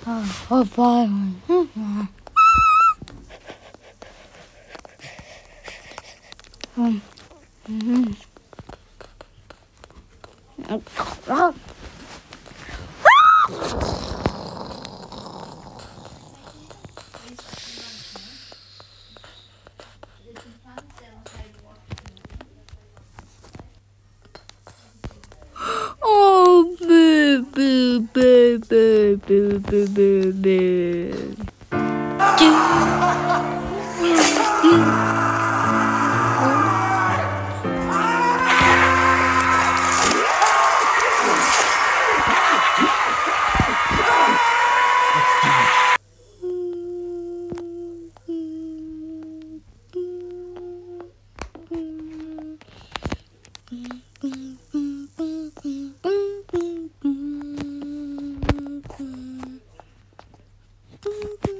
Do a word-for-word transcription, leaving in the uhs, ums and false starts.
Oh, oh, fine. Um, mm-hmm. Oh. Oh, boo, boo, boo, boo, boo, boo, boo, boo. Boom, boom.